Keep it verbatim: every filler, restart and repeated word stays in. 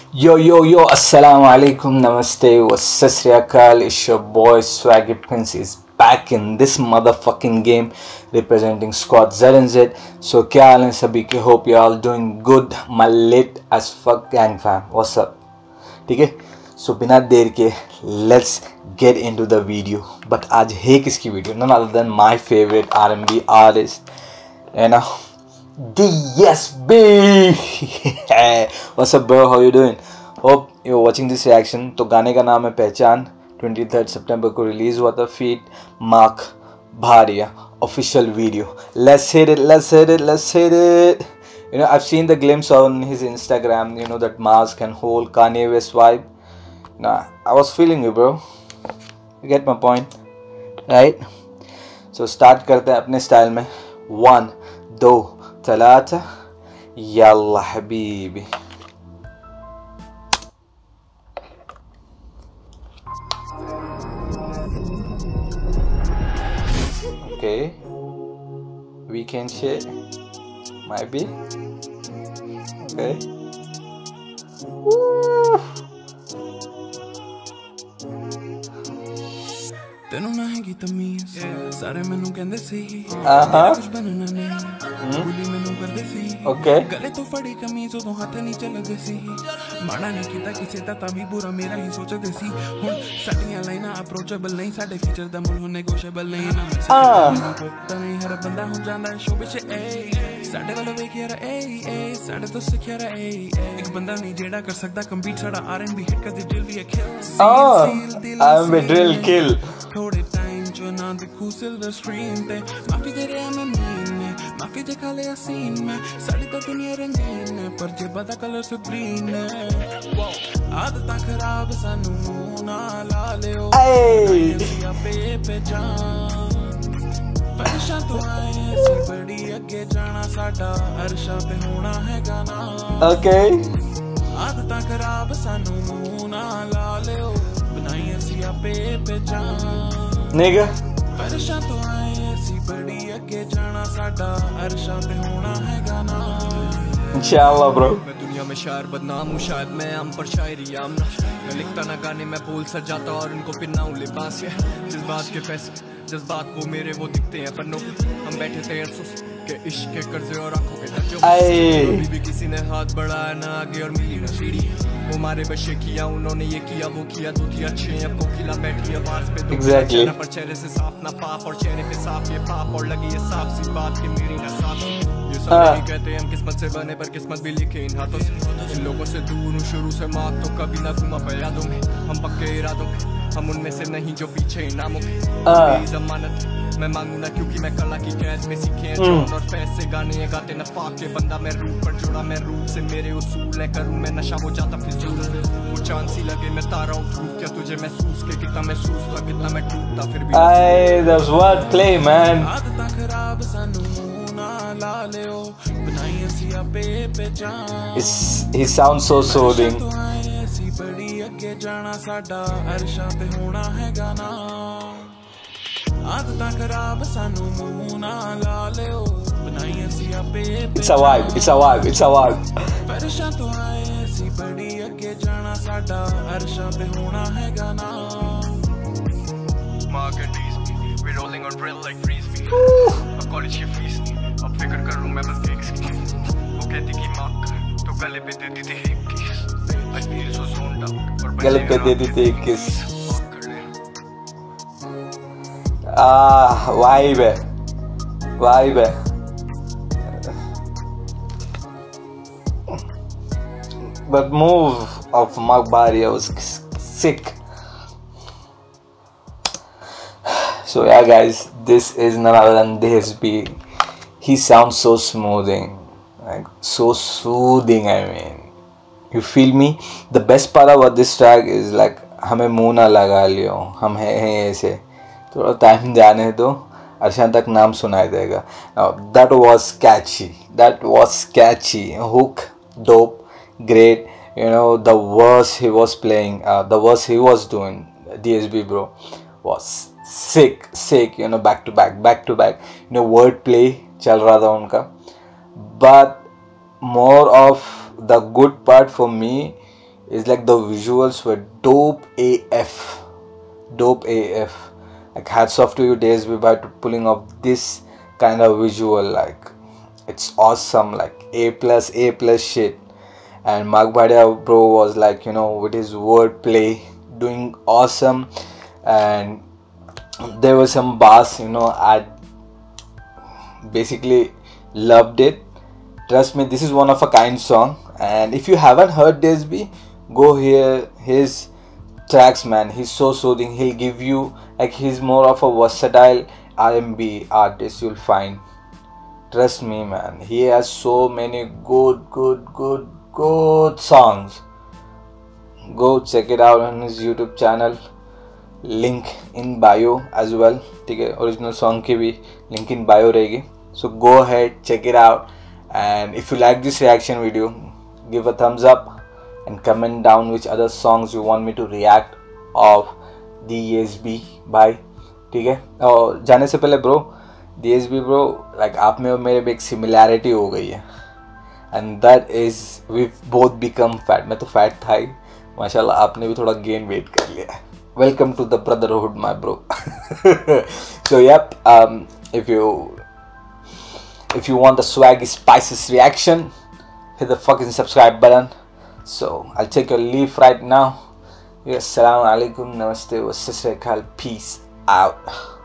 Yo, yo, yo, assalamu alaikum, namaste, wassasriyakal, it's your boy Swaggy Prince is back in this motherfucking game representing squad Z N Z. So, kya haal hai sabhi ke? Hope you all doing good, my lit as fuck gang fam. What's up? ठीक है, so बिना देर के let's get into the video. But आज है किसकी video? None other than my favorite R and B artist, है ना, D S B. What's up bro, how you doing? Hope you're watching this reaction. तो गाने का नाम है पहचान, twenty-third September को रिलीज हुआ था. Feat Mark Bharia, official video. Let's hit it, let's hit it, let's hit it. You know, I've seen the glimpse on his Instagram, you know, that mask and whole Kanye West vibe. Nah, I was feeling you bro. You get my point, right? So start करते हैं अपने style में. One, दो, ثلاثة, يلا حبيبي. Okay, weekend shit, might be. Okay. Woo. ਤੈਨੂੰ ਨਾ ਹੈਗੀ ਤਮੀਜ਼ ਸਾਰੇ ਮੈਨੂੰ ਕਹਿੰਦੇ ਸੀ ਆਹਾ ਕੁਝ ਬਣਨਾ ਨਹੀਂ ਬੁਲੀ ਮੈਨੂੰ ਕਰਦੇ ਸੀ ਓਕੇ ਗਲੇ ਤੋਂ ਫੜੀ ਕਮੀਜ਼ ਉਦੋਂ ਹੱਥ ਨੀਚੇ ਲੱਗਦੇ ਸੀ ਮਾੜਾ ਨਹੀਂ ਕੀਤਾ ਕਿਸੇ ਦਾ ਤਾਂ ਵੀ ਬੁਰਾ ਮੇਰਾ ਹੀ ਸੋਚਦੇ ਸੀ ਹੁਣ ਸਾਡੀਆਂ ਲਾਈਨਾਂ ਅਪਰੋਚੇਬਲ ਨਹੀਂ ਸਾਡੇ ਫੀਚਰ ਦਾ ਮੁੱਲ ਨੈਗੋਸ਼ੀਏਬਲ ਨਹੀਂ ਨਾ ਮੈਨੂੰ ਪਤਾ ਨਹੀਂ ਹਰ ਬੰਦਾ ਹੋ ਜਾਂਦਾ ਸ਼ੋਅ ਵਿੱਚ ਏ ਸਾਡੇ ਵੱਲ ਵੇਖ ਯਾਰ ਏ ਏ ਸਾਡੇ ਤੋਂ ਸਿੱਖਿਆ ਰ ਏ ਇੱਕ ਬੰਦਾ ਨਹੀਂ ਜਿਹੜਾ ਕਰ ਸਕਦਾ ਕੰਪੀਟ ਸਾਡਾ ਆਰ ਐਂਡ ਬੀ ਹਿੱਟ ਕਦੇ ਦਿਲ ਵੀ ਅਖਿਲ ਆਈ ਐਮ ਅ ਡ੍ਰਿਲ ਕਿਲ थोड़े टाइम जो ना दिखूं सिल्वर स्क्रीन पे माफी दे रहा मैं मीन में माफी दिखा ले सीन में साड़ी तो दुनिया रंगीन है पर जेबा दा कलर सुग्रीन है आदतां खराब सानू ना ला लियो ऐ पे पे जान परेशान तो आए सी बड़ी अगे जाना साडा अरशा पे होना है गाना ओके आदतां खराब सानू ना ला लियो Nigga परेशान तो आए सी बड़ी अगे जाना साडा अरशा पे होना है गाना इंशाल्लाह ब्रो. मैं दुनिया में शायर बदनाम हूँ शायद मैं आम पर शायरी आम ना मैं लिखता ना गाने मैं बोल सजाता और उनको पिन्ना हूँ लिबास है जज्बात के फैसले जज्बात वो मेरे वो दिखते हैं पन्नों पे हम बैठे थे अरसों के इश्क के कर्जे और आंखों के टचों कभी भी किसी ने हाथ बढ़ाया ना आगे और मिली ना सीढ़ी वो मारे बशे किया उन्होंने ये किया वो किया दो थी अच्छे अब कोकिला बैठी आवाज पे exactly. पर चेहरे से साफ ना पाप और चेहरे पे साफ ये पाप और लगी ये साफ सी बात की मेरी ना साफ ये सब नहीं कहते हम किस्मत से बने पर किस्मत भी लिखे इन हाथों से इन लोगों से दूर हूँ शुरू से माँ तो कभी ना घूमा पे यादों में हम पक्के इरादों में हम उनमें से नहीं जो पीछे इनामों में जमानत मैं मांगू ना क्योंकि मैं कला की कैद में सीखे हैं चौन और पैसे गाने गाते नफाक के बंदा मैं रूप पर जुड़ा मैं रूप से मेरे उसूल है करूँ मैं नशा हो जाता फिजूल वो चांद सी लगे मैं तारा हूँ धूप क्या तुझे महसूस के कितना महसूस था कितना मैं टूटता फिर भी Aye, that's what play man. आदतां खराब सानू ना ला लियो बनाई असी आपे पे जान He sounds so soothing. ऐसी बड़ी अगे जाना साडा अरशा पे होना है गाना आदतां खराब सानू ना ला लियो बनाई असी आपे It's a vibe, it's a vibe, it's a vibe. परेशान तो आए ऐसी बड़ी अगे जाना साडा अरशा पे होना है गाना Mark and D's we rolling on drill like frisbee अब कॉलेज की फीस नहीं अब फिक्र कर लूँ मैं बस गिग्स की वो कहती कि माँ कर तो गले पे दे दी थी एक किस I feel so zoned out और गले पे दे दी थी एक किस. Ah, vibe है, vibe है. But move of Mark Baria was sick. So yeah guys, this is none other than D S B. He sounds so smoothing, like so soothing. I mean, you feel me? The best part about this track is like हमें मुँह ना लगा लियो, हम हैं हैं ऐसे थोड़ा time जाने दो अर्शन तक नाम सुनाई देगा. Now that was catchy, that was catchy. Hook, dope, great. You know the verse he was playing, uh, the verse he was doing, D S B bro, was sick, sick. You know, back to back, back to back. You know, word play चल रहा था उनका. But more of the good part for me It's like the visuals were dope A F. Dope A F. Like hats off to you D S B by pulling off this kind of visual. Like it's awesome. Like A plus A plus shit. And Mark Bhatia bro was like, you know, with his wordplay doing awesome. And there was some bars, you know, I basically loved it. Trust me, this is one of a kind song. And if you haven't heard D S B, go hear his tracks, man. He's so soothing. He'll give you, like, he's more of a versatile R and B artist, you'll find. Trust me, man. He has so many good, good, good, good songs. Go check it out on his YouTube channel. Link in bio as well. ठीक है, original song की भी link in bio रहेगी. So go ahead, check it out. And if you like this reaction video, give a thumbs up and comment down which other songs you want me to react of D S B by. ठीक है, और जाने से पहले bro, D S B bro, like आप में और मेरे में एक similarity हो गई है, and that is we've both become fat. मैं तो fat था ही, माशाल्लाह आपने भी थोड़ा gain weight कर लिया. Welcome to the brotherhood, my bro. So yep, um, if you if you want the swaggy spices reaction, hit the fucking subscribe button. So I'll take your leave right now. Yes, assalamu alaikum, namaste, wa sasri akal, peace out.